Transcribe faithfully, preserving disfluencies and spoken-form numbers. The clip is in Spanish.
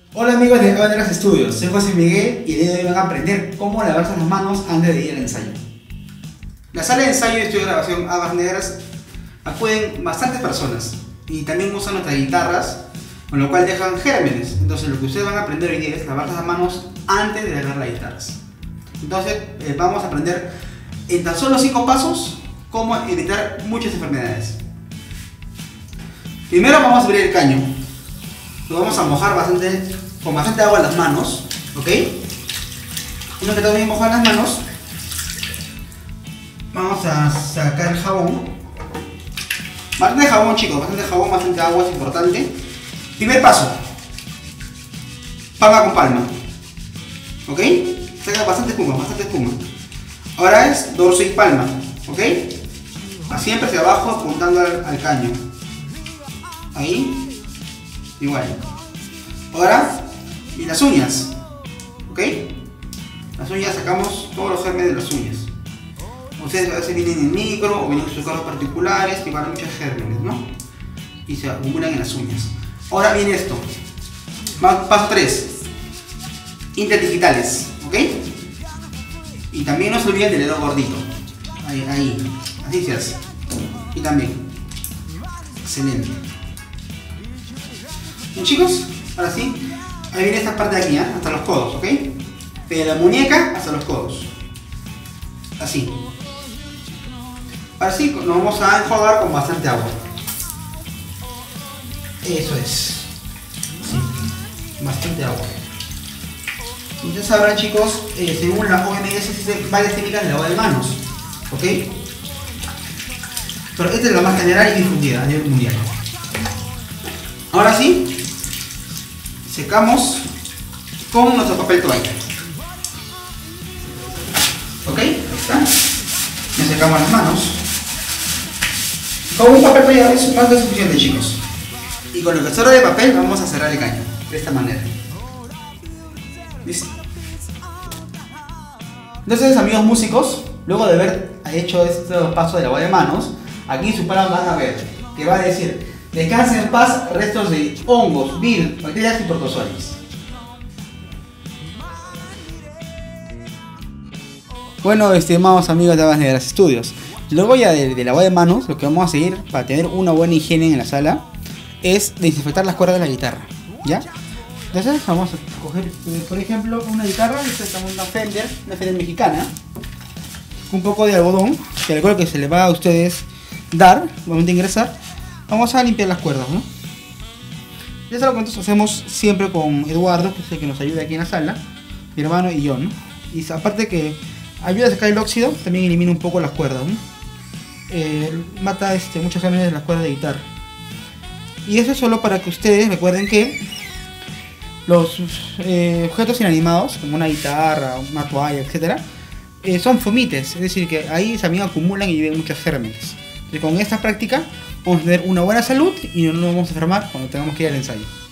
Hola amigos de Banderas Studios, soy José Miguel y el día de hoy van a aprender cómo lavarse las manos antes de ir al ensayo. La sala de ensayo y estudio de grabación Habas Negras acuden bastantes personas y también usan nuestras guitarras, con lo cual dejan gérmenes. Entonces lo que ustedes van a aprender hoy día es lavarse las manos antes de agarrar las guitarras. Entonces eh, vamos a aprender en tan solo cinco pasos cómo evitar muchas enfermedades. Primero vamos a abrir el caño. Lo vamos a mojar bastante, con bastante agua en las manos, ¿ok? Una que también mojar las manos, vamos a sacar el jabón. Bastante jabón, chicos, bastante jabón, bastante agua, es importante. Primer paso, palma con palma, ¿ok? Saca bastante espuma, bastante espuma. Ahora es dorso y palma, ¿ok? Siempre hacia abajo apuntando al, al caño. Ahí. Igual. Ahora, y las uñas, ¿ok? Las uñas, sacamos todos los gérmenes de las uñas. Ustedes a veces vienen en micro o vienen en sus carros particulares y van muchos gérmenes, ¿no? Y se acumulan en las uñas. Ahora viene esto. Paso tres. Interdigitales, ¿ok? Y también no se olviden del dedo gordito. Ahí, ahí. Así se hace. Y también. Excelente. Bien, chicos, ahora sí, ahí viene esta parte de aquí, ¿eh? Hasta los codos, ¿ok? De la muñeca hasta los codos. Así. Ahora sí, nos vamos a enjuagar con bastante agua. Eso es. Sí, bastante agua. Ustedes sabrán, chicos, eh, según la O M S existen varias técnicas de lavado de manos, ¿ok? Pero esta es la más general y difundida a nivel mundial. Ahora sí, secamos con nuestro papel toalla. ¿Ok? Ahí está. Ya secamos las manos. Con un papel toalla es más que suficiente, chicos. Y con el que sobra de papel vamos a cerrar el caño. De esta manera. ¿Listo? Entonces, amigos músicos, luego de haber hecho este paso de lavado de manos, aquí en su palabra van a ver que va a decir: descansen en paz restos de hongos, virus, bacterias y protozoarios. Bueno, estimados amigos de Habas Negras Studios, luego ya de, de lavado de manos, lo que vamos a seguir para tener una buena higiene en la sala es desinfectar las cuerdas de la guitarra, ¿ya? Entonces vamos a coger, por ejemplo, una guitarra, esta es una Fender, una Fender mexicana, un poco de algodón, que recuerdo que se le va a ustedes dar, vamos a ingresar. Vamos a limpiar las cuerdas, ¿no? Ya es algo que nosotros hacemos siempre con Eduardo, que es el que nos ayuda aquí en la sala, mi hermano y yo, ¿no? Y aparte que ayuda a sacar el óxido, también elimina un poco las cuerdas, ¿no? Eh, mata este, muchos gérmenes de las cuerdas de guitarra. Y eso es solo para que ustedes recuerden que los eh, objetos inanimados, como una guitarra, una toalla, etcétera, eh, son fomites, es decir, que ahí también acumulan y viven muchos gérmenes. Y con esta práctica vamos a tener una buena salud y no nos vamos a enfermar cuando tengamos que ir al ensayo.